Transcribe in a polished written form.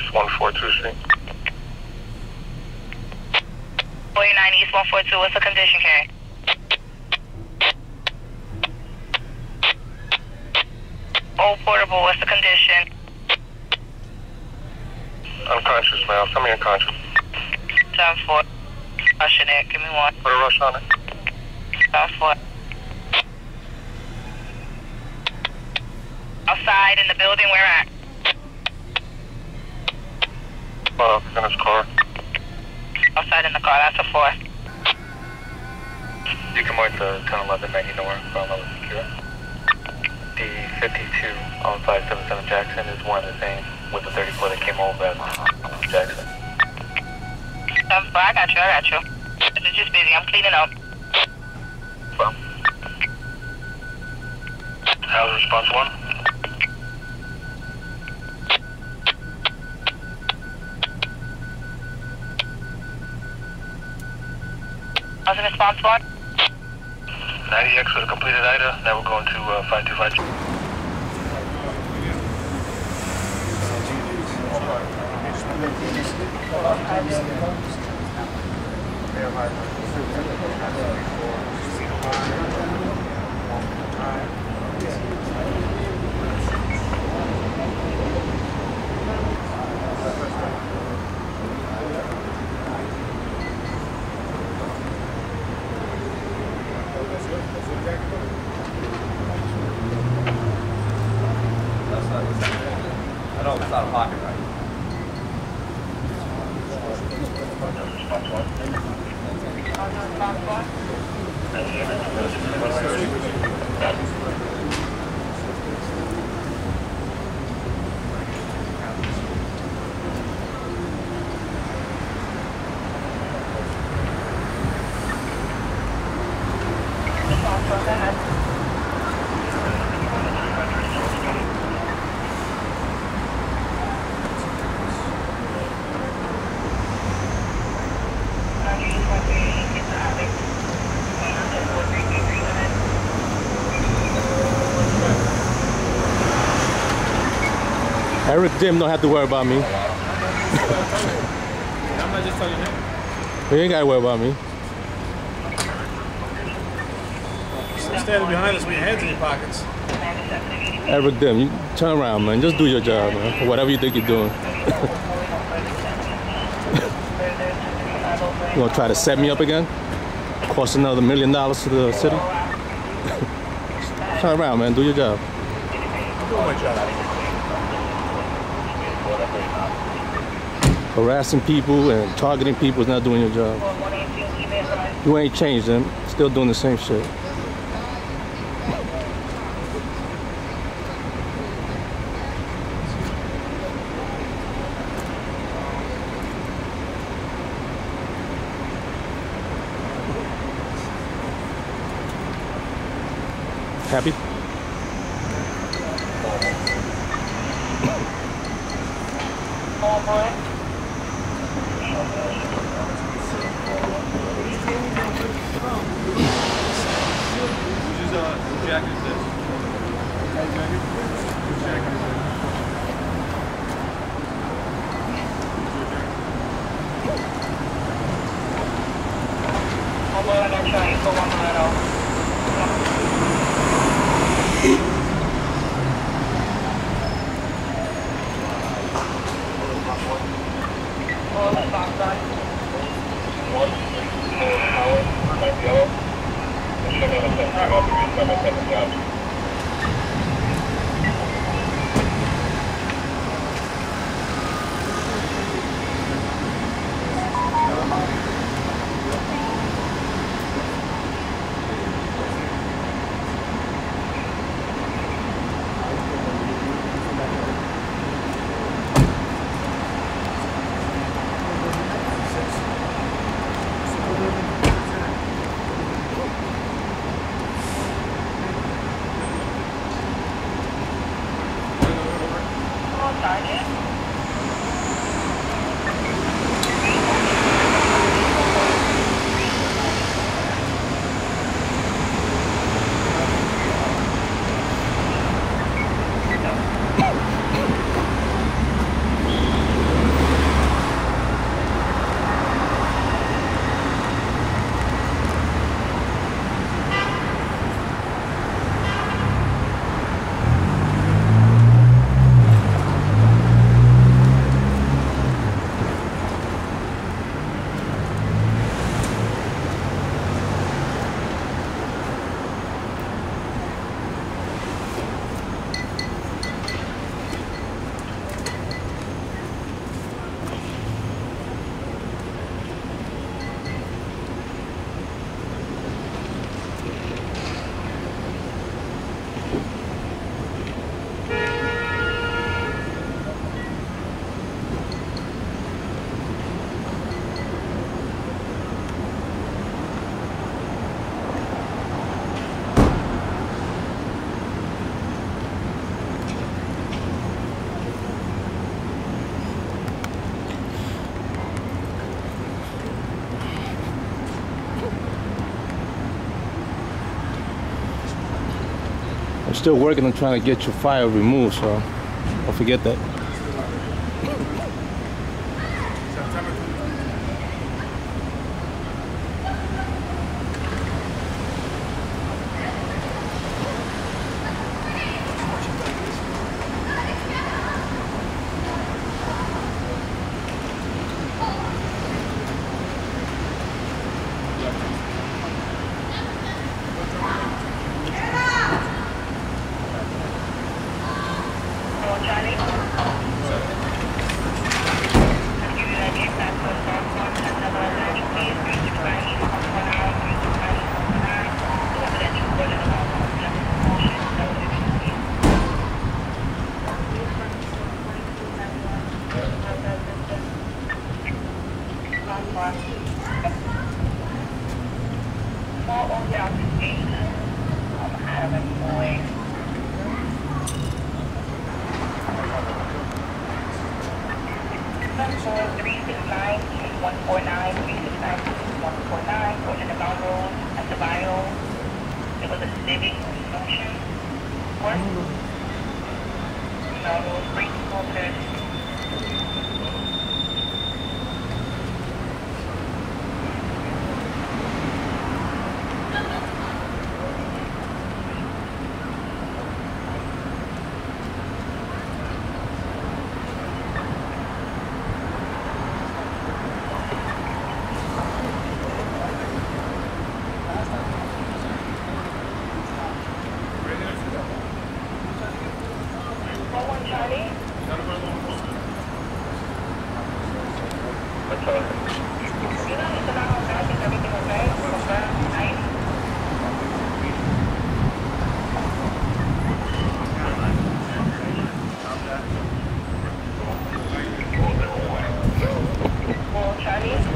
East 142 Street. 49 East 142, what's the condition, Carrie? Old Portable, what's the condition? Unconscious, ma'am. Semi-unconscious. 7-4. Rushing it, give me one. Put a rush on it. 7-4. Outside in the building, where at? In his car. Outside in the car, that's a 4. You can mark the 1011 man, you know where I'm from, secure. The 52 on 577 Jackson is one and the same with the 34 that came over at Jackson. 7-4, I got you. It's just busy, I'm cleaning up. Well. How's response 1? How's the response 1? 90X with a completed IDA, now we're going to 525. I know it's out of pocket, right? Eric Dim don't have to worry about me. I'm not just telling you him. You ain't gotta worry about me. You're standing behind us with your hands in your pockets. Eric Dim, you turn around, man. Just do your job, man. Whatever you think you're doing. You gonna try to set me up again? Cost another $1 million to the city? Turn around, man. Do your job. I'm doing my job. Harassing people and targeting people is not doing your job. You ain't changed them. Still doing the same shit. Happy? Jacket is this? Whose jacket is this? I'm still working on trying to get your file removed, so don't forget that. Charlie?